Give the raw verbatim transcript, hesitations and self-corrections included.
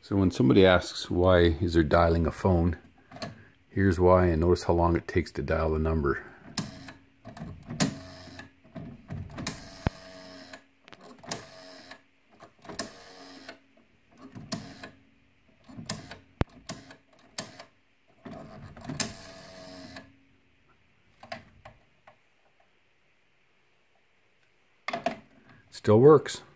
So when somebody asks why is there dialing a phone, here's why, and notice how long it takes to dial the number. Still works.